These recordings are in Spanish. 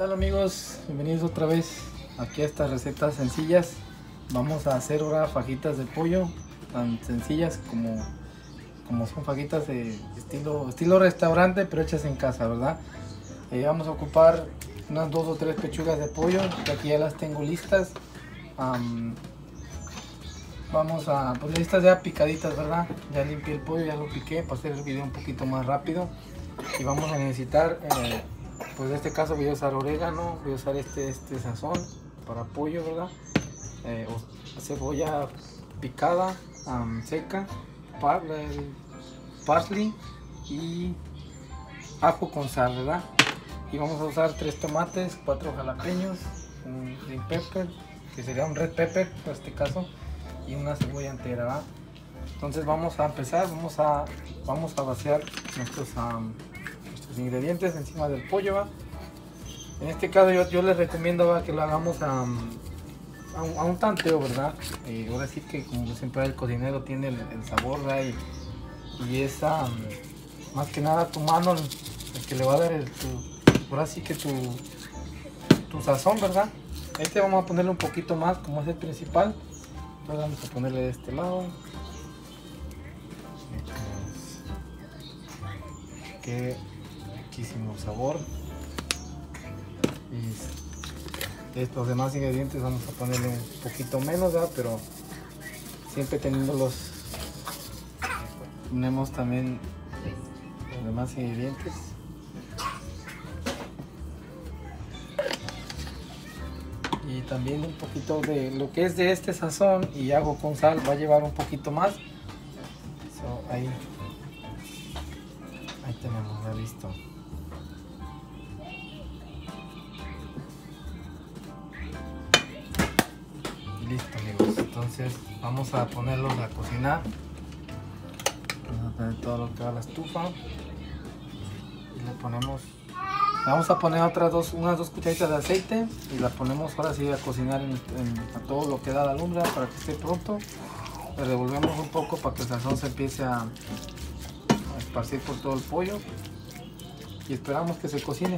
Tal amigos? Bienvenidos otra vez aquí a estas recetas sencillas. Vamos a hacer ahora fajitas de pollo tan sencillas como son fajitas de estilo restaurante, pero hechas en casa, ¿verdad? Vamos a ocupar unas 2 o 3 pechugas de pollo, que aquí ya las tengo listas. Vamos a, pues listas ya picaditas, ¿verdad? Ya limpié el pollo, ya lo piqué para hacer el video un poquito más rápido. Y vamos a necesitar, pues en este caso voy a usar orégano, voy a usar este sazón para pollo, ¿verdad? Cebolla picada, seca, parsley y ajo con sal, ¿verdad? Y vamos a usar 3 tomates, 4 jalapeños, un green pepper, que sería un red pepper en este caso, y una cebolla entera, ¿verdad? Entonces vamos a empezar, vamos a vaciar nuestros ingredientes encima del pollo, ¿va? En este caso yo les recomiendo, ¿va?, que lo hagamos a un tanteo, ¿verdad? Ahora sí que como siempre el cocinero tiene el sabor, ¿verdad? Y es más que nada tu mano el que le va a dar ahora sí que tu sazón, ¿verdad? Vamos a ponerle un poquito más, como es el principal. Entonces vamos a ponerle de este lado. Qué riquísimo sabor. Y estos demás ingredientes vamos a ponerle un poquito menos, ¿verdad? Pero siempre tenemos también los demás ingredientes. Y también un poquito de lo que es de este sazón y ajo con sal va a llevar un poquito más. Ahí tenemos, ya listo. Y listo, amigos. Entonces vamos a ponerlos a cocinar. Vamos a poner todo lo que va a la estufa. Y le vamos a poner unas 2 cucharitas de aceite. Y la ponemos ahora sí a cocinar a todo lo que da la lumbre para que esté pronto. Le revolvemos un poco para que el sazón se empiece a esparcir por todo el pollo. Y esperamos que se cocine.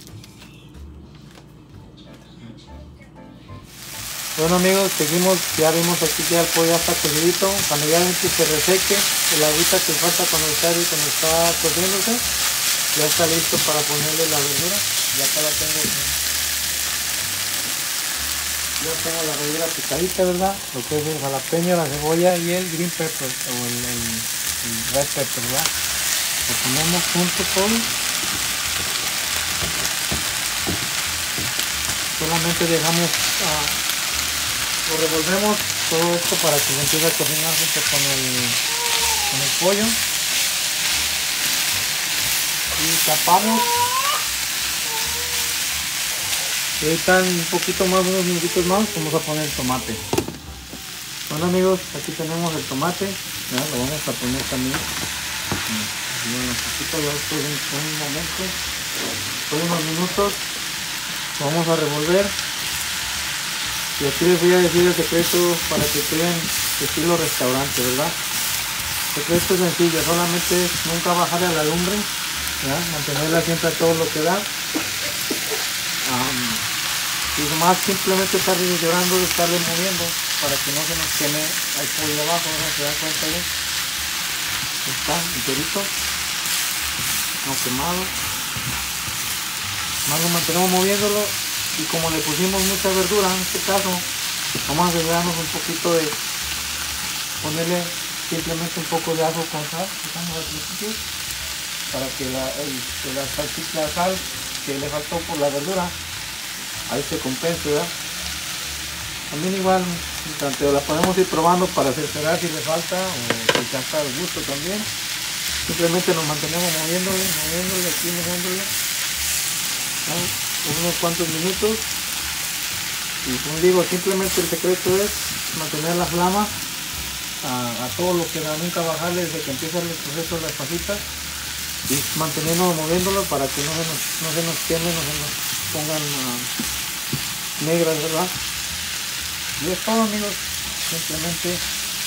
Bueno amigos, seguimos, ya vimos aquí que el pollo ya está cocidito. Cuando ya ven que se reseque el agüita que falta cuando está cociéndose, ya está listo para ponerle la verdura. Ya acá ya tengo la verdura picadita, ¿verdad? Lo que es el jalapeño, la cebolla y el green pepper o el red pepper, ¿verdad? Lo ponemos junto todo. Solamente dejamos, lo revolvemos todo esto para que se empiece a cocinar junto con el pollo. Y tapamos. Y ahorita un poquito más, unos minutitos más, vamos a poner el tomate. Bueno amigos, aquí tenemos el tomate, ¿ya? Lo vamos a poner también. Un poquito, ya después de un momento, después de unos minutos, vamos a revolver. Y aquí les voy a decir el secreto para que queden estilo restaurante, ¿verdad? El secreto es sencillo, solamente es nunca bajarle a la lumbre, ¿ya? Mantenerla siempre a todo lo que da. Y nomás simplemente estar llorando de estarle moviendo para que no se nos queme el pollo abajo, ¿no? ¿Se dan cuenta bien? Está enterito, no quemado. Más lo mantenemos moviéndolo. Y como le pusimos mucha verdura en este caso, vamos a asegurarnos un poquito de ponerle simplemente un poco de ajo con sal, al principio, para que la sal que le faltó por la verdura ahí se compense, ¿verdad? También igual la podemos ir probando para cerciorar si le falta o si ya está al gusto también. Simplemente nos mantenemos moviéndole, moviéndole, ¿no? Unos cuantos minutos. Y como digo, simplemente el secreto es mantener la flama a todo lo que da, nunca bajarle desde que empieza el proceso de las fajitas, y manteniendo moviéndolo para que no se nos queme, no se nos pongan negras, ¿verdad? Y es todo amigos, simplemente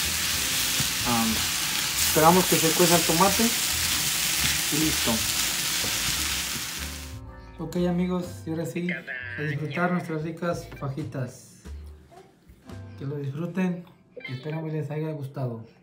esperamos que se cueza el tomate y listo. Ok amigos, y ahora sí, a disfrutar nuestras ricas fajitas. Que lo disfruten y espero que les haya gustado.